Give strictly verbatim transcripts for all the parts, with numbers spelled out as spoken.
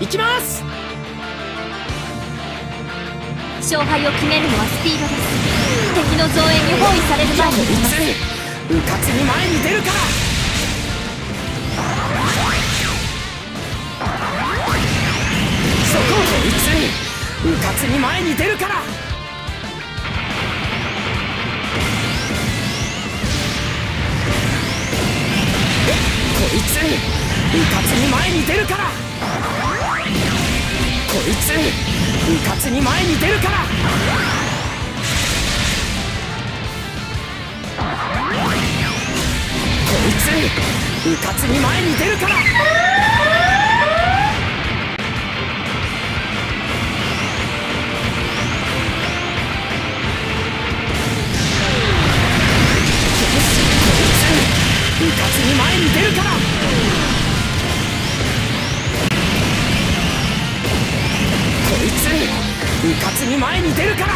行きます。 勝敗を決めるのはスピードです。敵の増援に包囲される前に行きます。 うかつに前に出るから。そここいつうかつに前に出るから。こいつうかつに前に出るから。こいつうかつに前に出るから。こいつうかつに前に出るから。うかつに前に出るから。こいつうかつに前に出るから。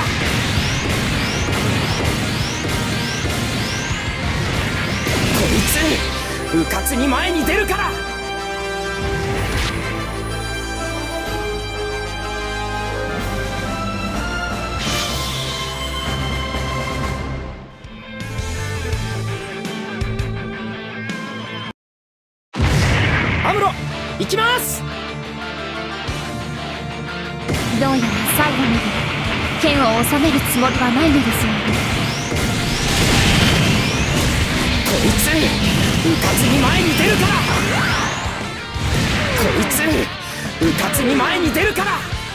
こいつうかつに前に出るから。アムロ行きます。 どうやら最後まで剣を収めるつもりはないのですよね。 こいつうかつに前に出るから。こいつうかつに前に出るから。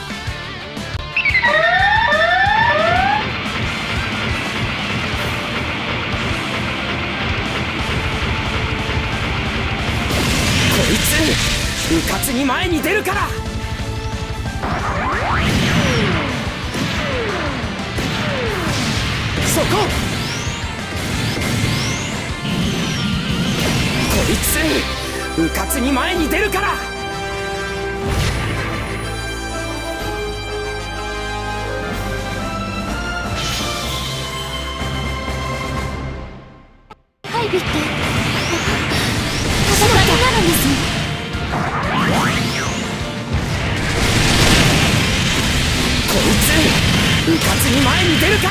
こいつうかつに前に出るから。そこ。こいつうかつに前に出るから。 配備って戦いになるんです。 こいつうかつに前に出るから。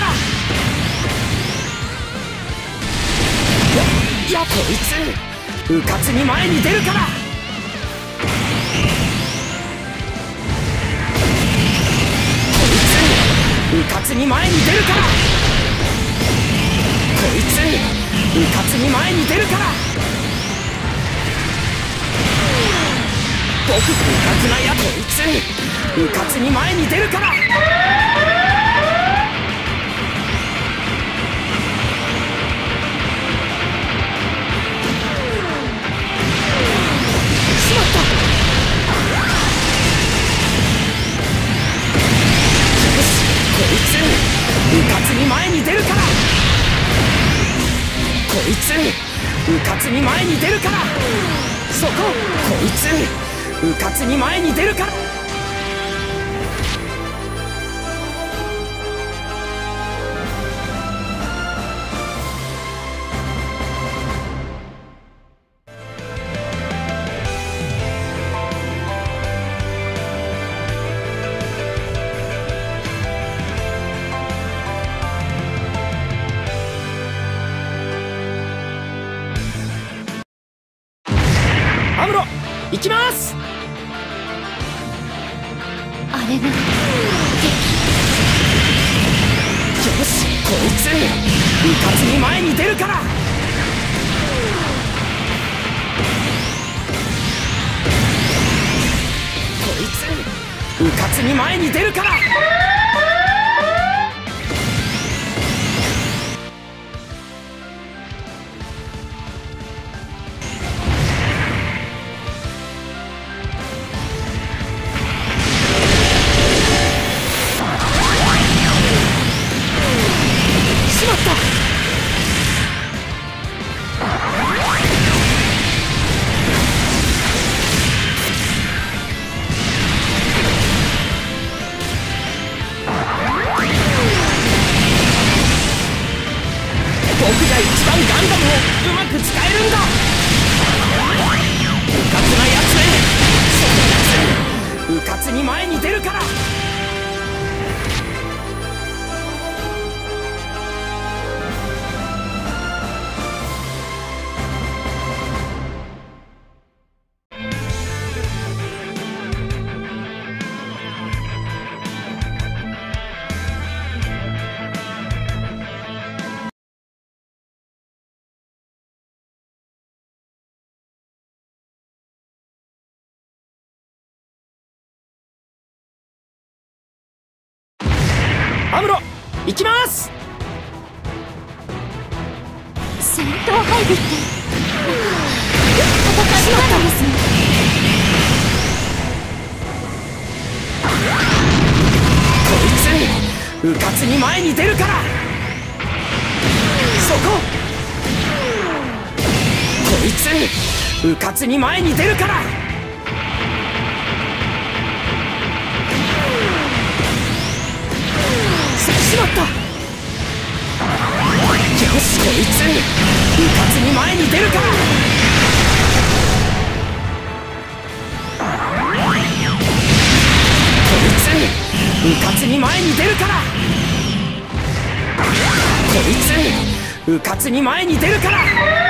いや、こいつうかつに前に出るから。こいつうかつに前に出るから。こいつうかつに前に出るから。僕うかつなや。こいつうかつに前に出るから。こいつうかつに前に出るから。こいつうかつに前に出るから。そこ。こいつうかつに前に出るから。アムロ行きます。 あれがよし、こいつうかつに前に出るから。こいつうかつに前に出るから。僕が一番ガンダムをうまく使えるんだ。うかつなやつめ。そのやつうかきます。 戦闘配備って戦いなんですね。 こいつうかつに前に出るから。そこ。こいつうかつに前に出るから。しまった。よし、こいつうかつに前に出るから。こいつうかつに前に出るから。こいつうかつに前に出るから。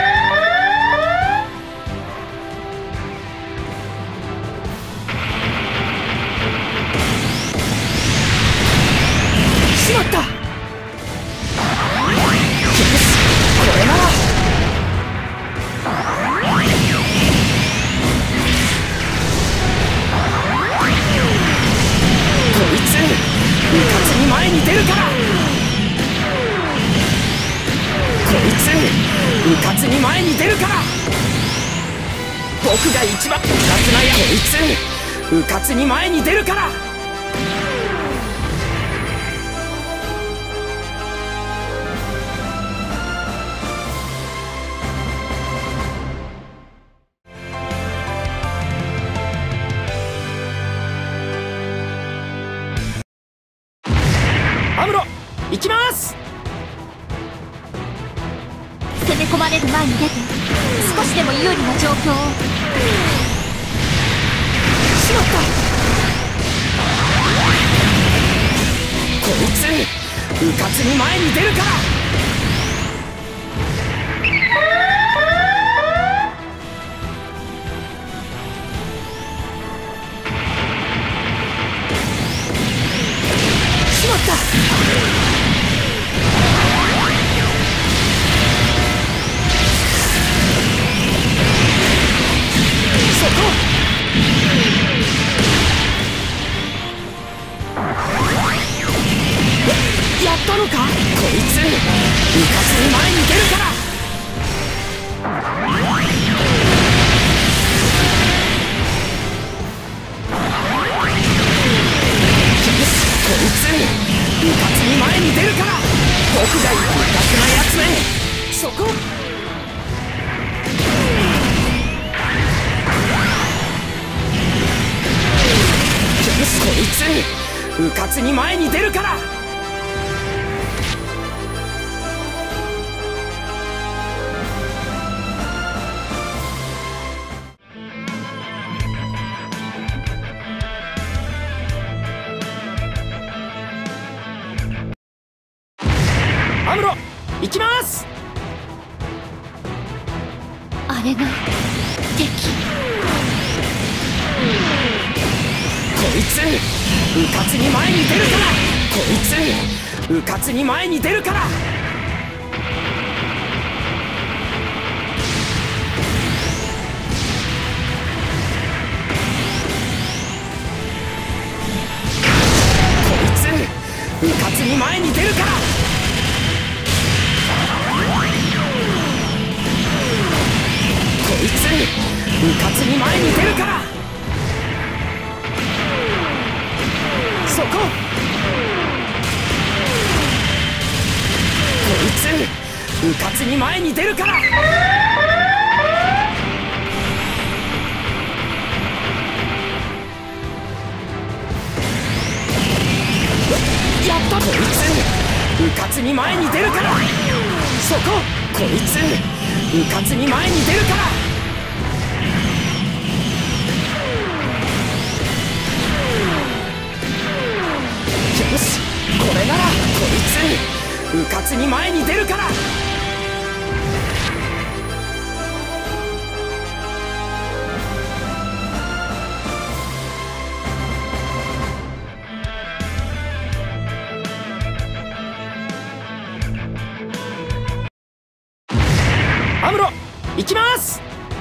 しまった。よし、これなら。こいつうかつに前に出るから。こいつうかつに前に出るから。僕が一番うかつなや。こいつうかつに前に出るから。アムロ、行きます。 攻め込まれる前に出て少しでも有利な状況を。 しまった。こいつうかつに前に出るから。しまった。そこ。やったのか。こいつうかつに前に出るから。こいつうかつに前に出るから。僕がうかつなやつめ。そこ。よし、こいつうかつに前に出るから。アムロ、行きます。 あれが敵。 こいつうかつに前に出るから。こいつうかつに前に出るから。こいつうかつに前に出るから。こいつうかつに前に出るから。そこ。こいつうかつに前に出るから。やった。こいつうかつに前に出るから。そこ。こいつうかつに前に出るから。よし、これなら。こいつうかつに前に出るから。アムロ、行きます。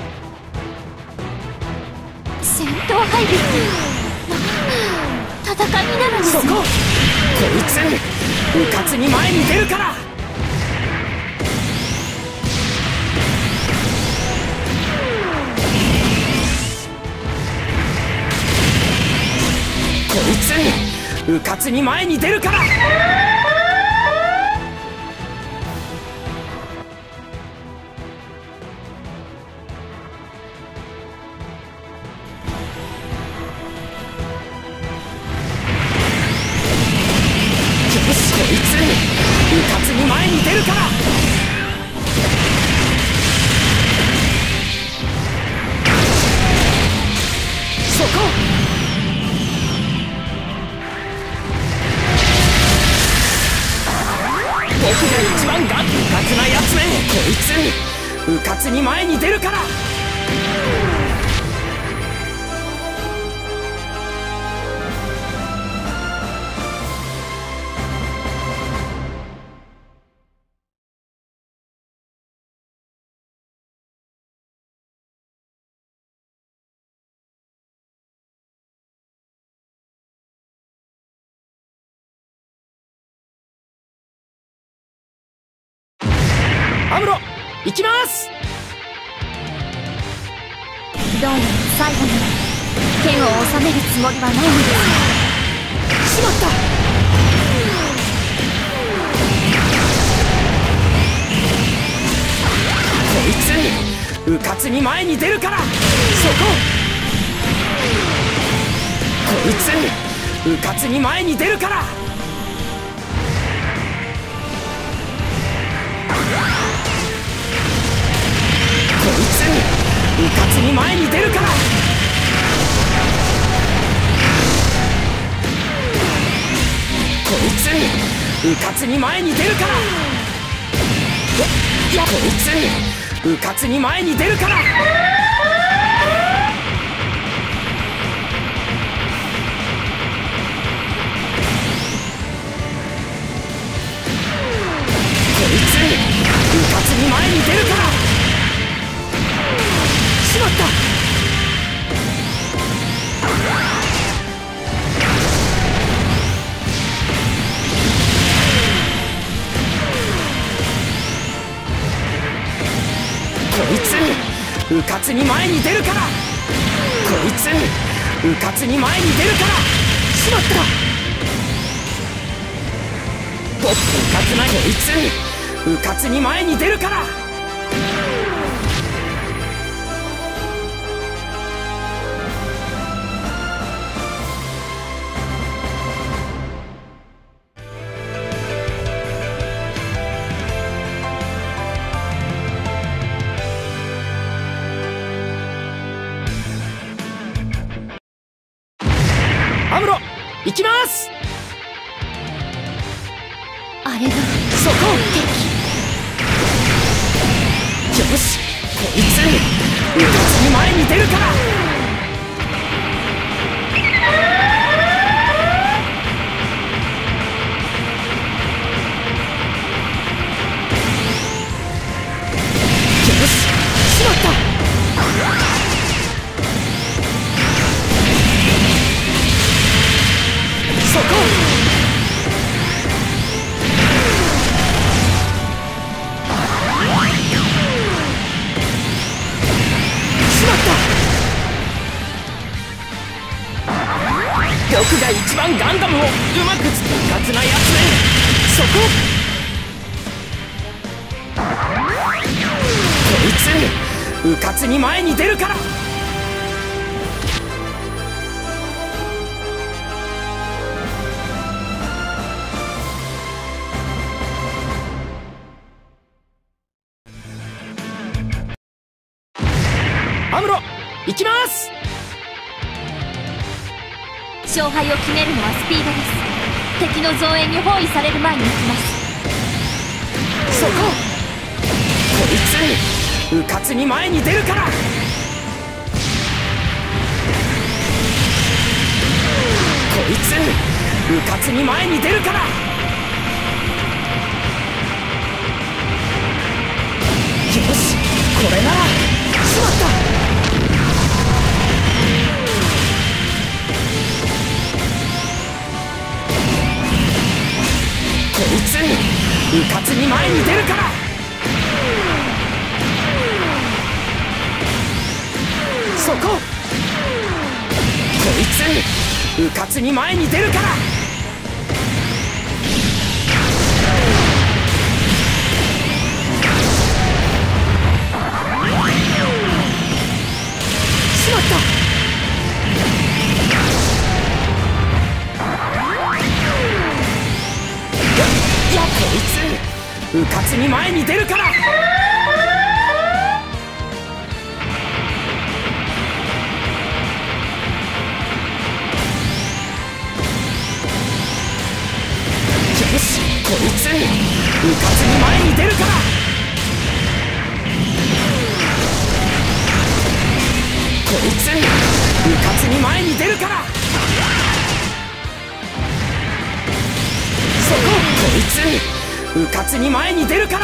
戦闘配備って戦いになるんですね。 そこ。こいつうかつに前に出るから。こいつうかつに前に出るから。こいつうかつに前に出るから。そこ僕が一番がうかつなやつめ。こいつうかつに前に出るから。アムロ行きます。 どうやら最後には剣を収めるつもりはないのです。 しまった。こいつうかつに前に出るから。そここいつうかつに前に出るから。こいつうかつに前に出るから。こいつうかつに前に出るから。いやこいつうかつに前に出るから。こいつうかつに前に出るから。しまった。こいつうかつに前に出るから。こいつうかつに前に出るから。しまった。僕うかつな。こいつうかつに前に出るから。アムロ行きます。 あれがそこよし。こいつうかつに前に出るから。よししまった。そこしまった。僕が一番ガンダムをうまくつくうかつなやつね。そここいつうかつに前に出るから。アムロ行きます。 勝敗を決めるのはスピードです。敵の増援に包囲される前に行きます。 そここいつうかつに前に出るから。こいつうかつに前に出るから。よしこれなら。しまった。こいうかつに前に出るから。そこ、こいつうかつに前に出るから。しまった。いや、こいつうかつに前に出るから。よし、こいつうかつに前に出るから。こいつうかつに前に出るから。そこ、こいつうかつに前に出るから。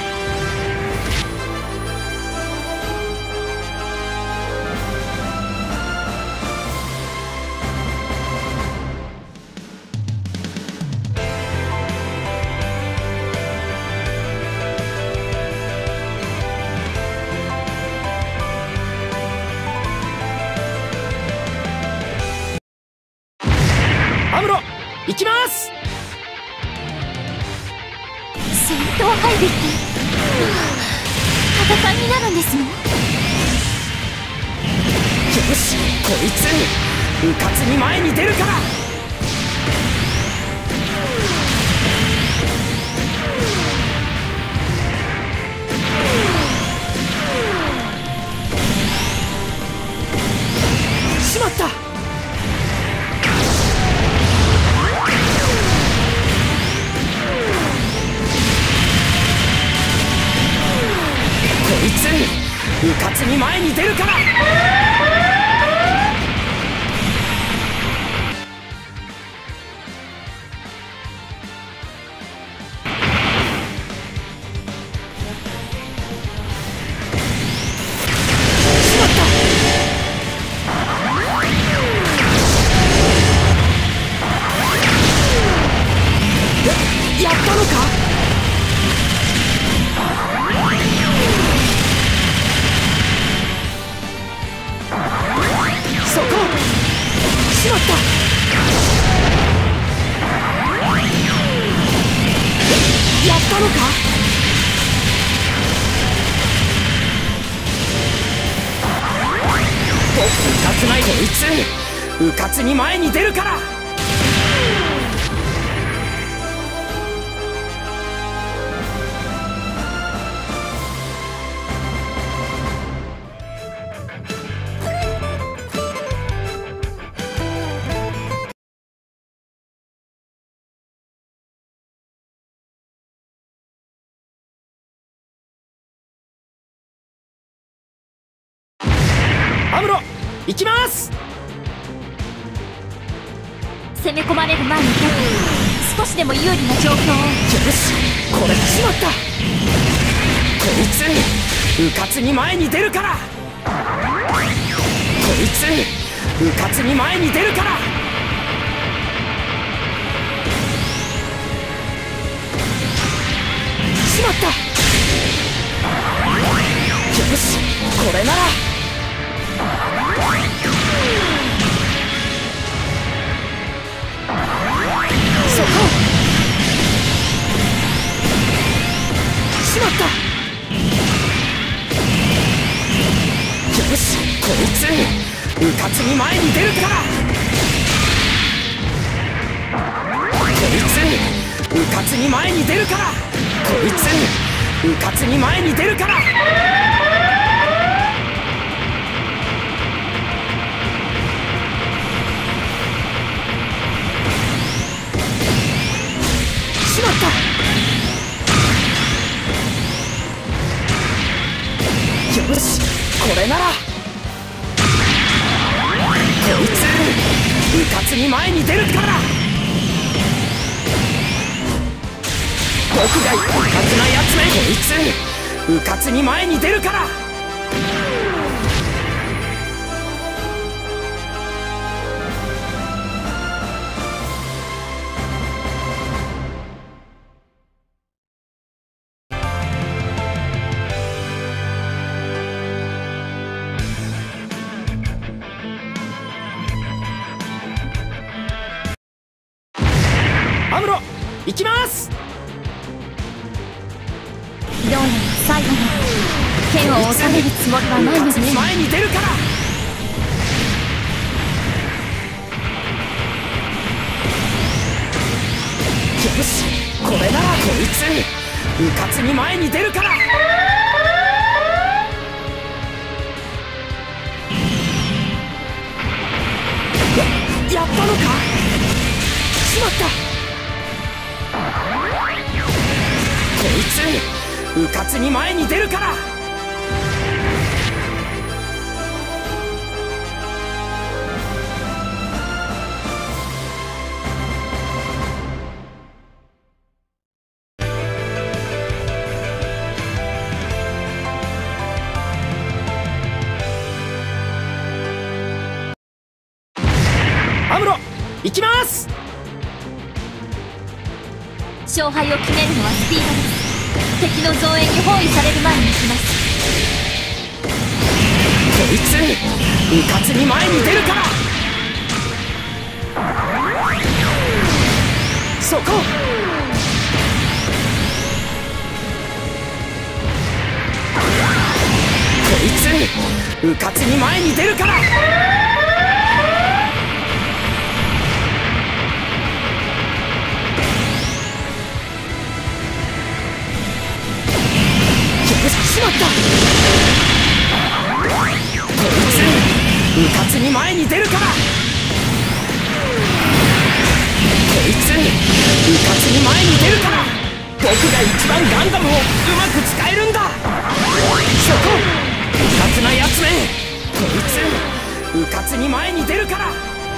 アムロ、行きます。 戦闘配備って戦いになるんですの？ よし、こいつうかつに前に出るから。しまった。こいつうかつに前に出るから。しまった。や、やったのか。そこ、しまった。やったのか。僕うかつない。こいつうかつに前に出るから。アムロ、行きます。 攻め込まれる前に少しでも有利な状況を。 よし、これしまった。こいつうかつに前に出るから。こいつうかつに前に出るから。しまった。よし、これなら。そこ、しまった。よし、こいつうかつに前に出るから。こいつうかつに前に出るから。こいつうかつに前に出るから。しまった。よし、これなら。こいつうかつに前に出るから。僕がうかつなやつめ。こいつうかつに前に出るから。 どうやら最後まで剣を収めるつもりはないのですよ。 前に出るから。よし、これならこいつうかつに前に出るから。や, やったのか。しまった。こいつうかつに前に出るから。アムロ、行きます。 勝敗を決めるのはスピードです。敵の増援に包囲される前に行きます。 こいつうかつに前に出るから。そこ。こいつうかつに前に出るから。しまった。こいつうかつに前に出るから。こいつうかつに前に出るから。僕が一番ガンダムをうまく使えるんだ。そこ、うかつなやつめ。こいつうかつに前に出るから。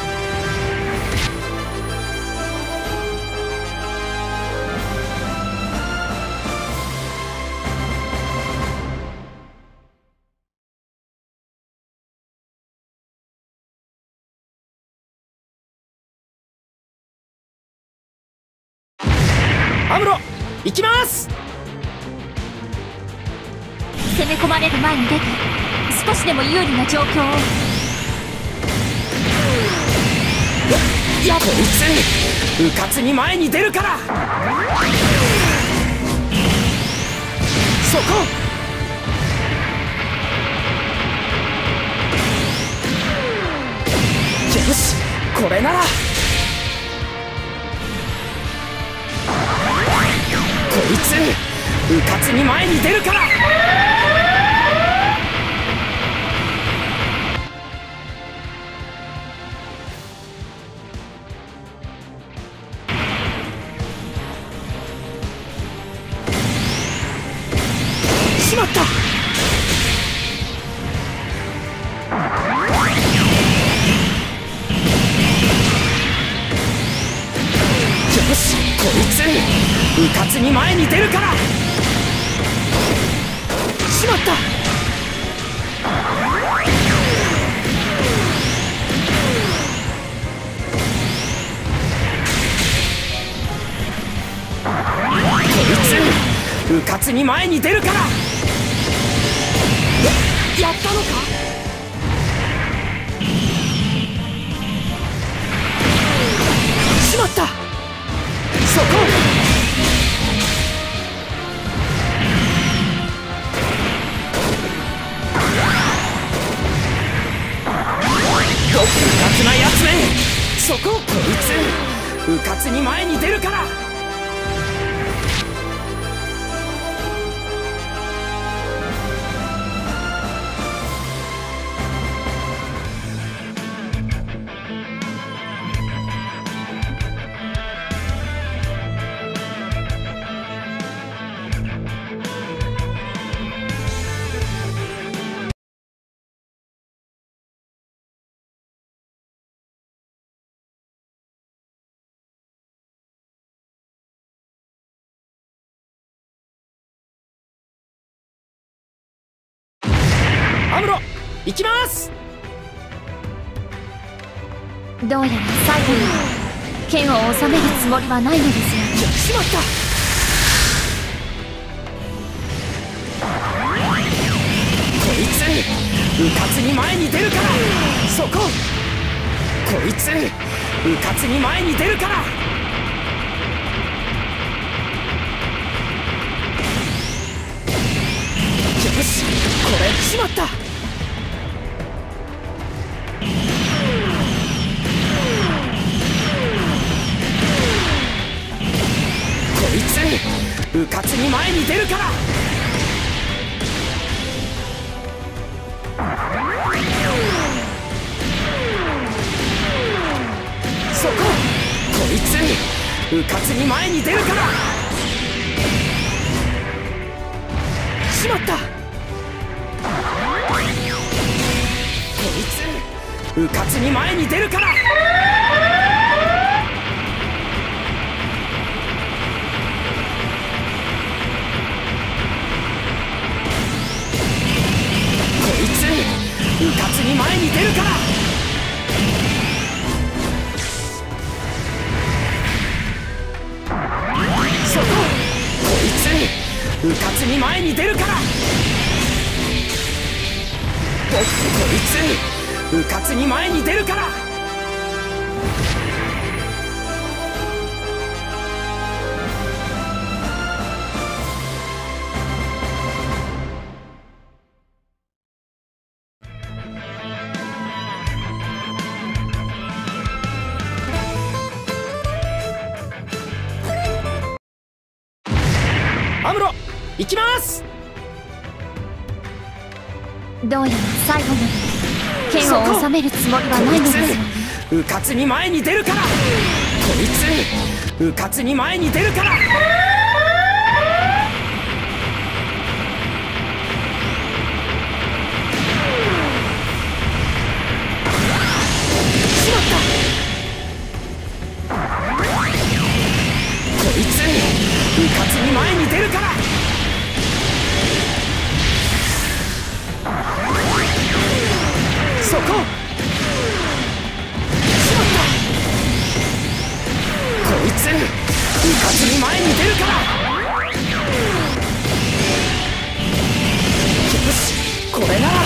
アムロ、行きます。 攻め込まれる前に出て少しでも有利な状況を。 や、こいつうかつに前に出るから。そこ。よし、これなら。こいつうかつに前に出るから。しまった。よし、こいつうかつに前に出るから。しまった。こいつうかつに前に出るから。やったのか。しまった。そこ。うかつなやつめ。そこ。こいつうかつに前に出るから。アムロ、行きます。 どうやら最後に剣を収めるつもりはないのですよ。 しまった。こいつうかつに前に出るから。そこ。こいつうかつに前に出るから。 しまった。こいつうかつに前に出るから。そこ、こいつうかつに前に出るから。しまった。こいつうかつに前に出るから。こいつうかつに前に出るから。そこ、こいつうかつに前に出るから。こいつうかつに前に出るから。アムロ、行きます。 どうやら最後まで剣を収めるつもりはないのですわね。 うかつに前に出るから。こいつうかつに前に出るから。しまった。こいつうかつに前に出るから。そこ、しまった。こいつうかつに前に出るから。よし、これなら。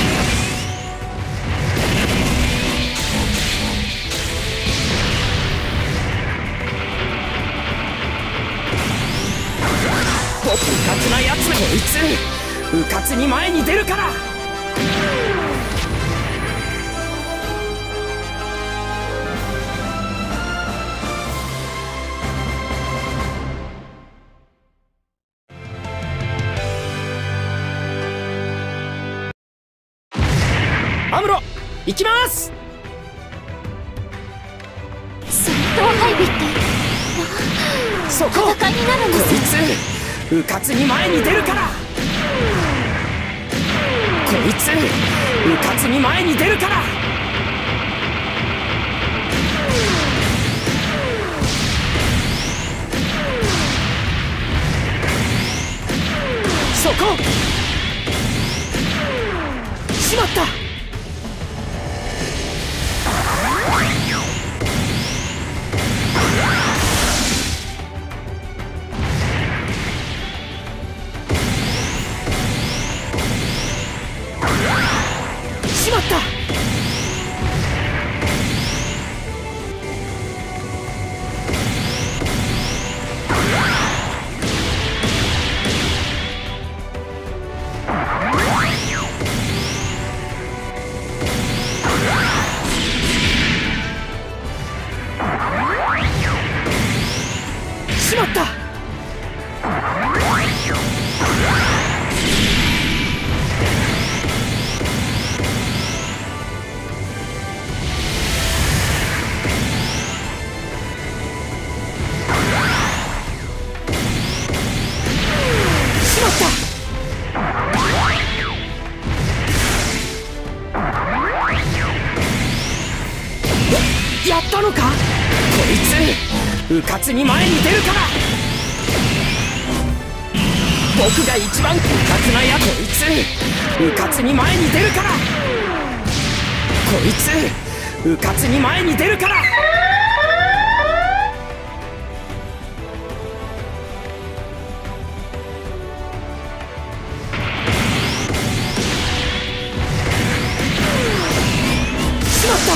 うかつなやつめ。こいつうかつに前に出るから。アムロ、行きます。 戦闘配備ってそこ、 戦いになるんですよ。 こいつうかつに前に出るから。こいつうかつに前に出るから。そこ、しまった。しまった。しまった。やったのか。こいつうかつに前に出るから。僕が一番うかつなや。こいつうかつに前に出るから。こいつうかつに前に出るから。しまった。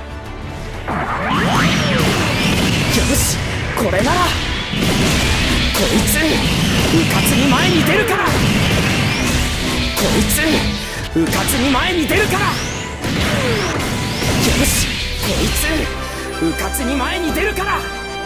よし、これなら。ここいつうかつに前に出るから、こいつうかつに前に出るから、よしこいつうかつに前に出るから。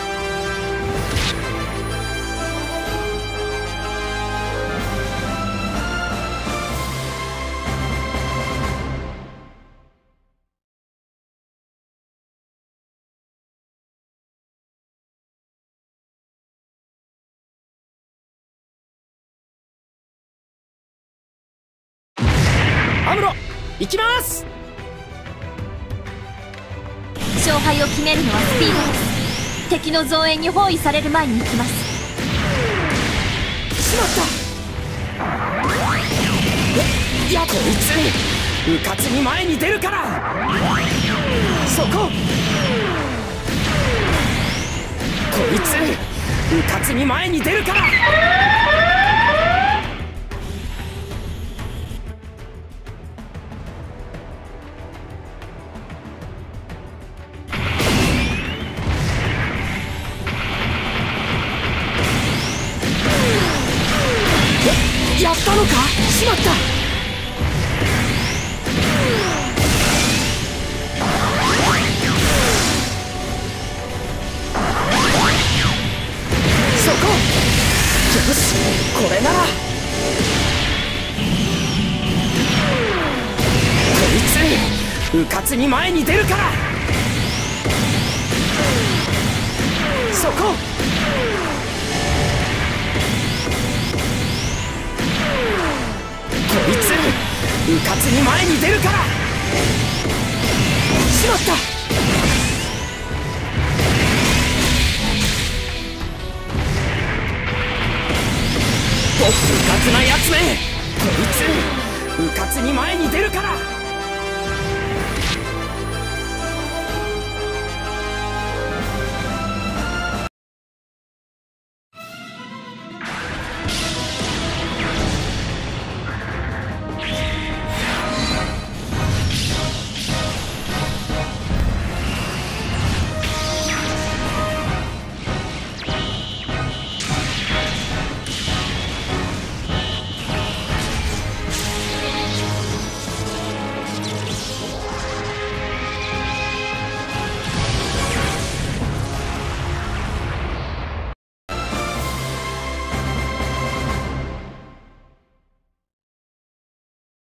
アムロ行きます。 勝敗を決めるのはスピードです。敵の増援に包囲される前に行きます。 しまった。いやこいつうかつに前に出るから、そここいつうかつに前に出るから。やったのか。しまった。そこよしこれなら。こいつうかつに前に出るから、そここいつうかつに前に出るから。しまった。僕うかつなやつめ、こいつうかつに前に出るから。